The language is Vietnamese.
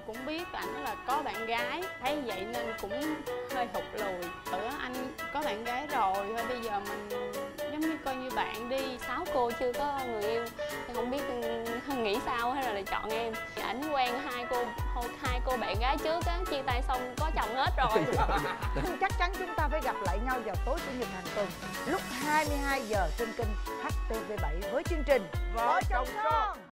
cũng biết ảnh là có bạn gái, thấy vậy nên cũng hơi thụt lùi. Anh có bạn gái rồi, thôi bây giờ mình giống như coi như bạn đi. 6 cô chưa có người yêu, thì không biết nghĩ sao hay là lại chọn em. Ảnh quen hai cô bạn gái trước á, chia tay xong có chồng hết rồi. Chắc chắn chúng ta phải gặp lại nhau vào tối chủ nhật hàng tuần lúc 22 giờ trên kênh HTV7 với chương trình Vợ Chồng Son.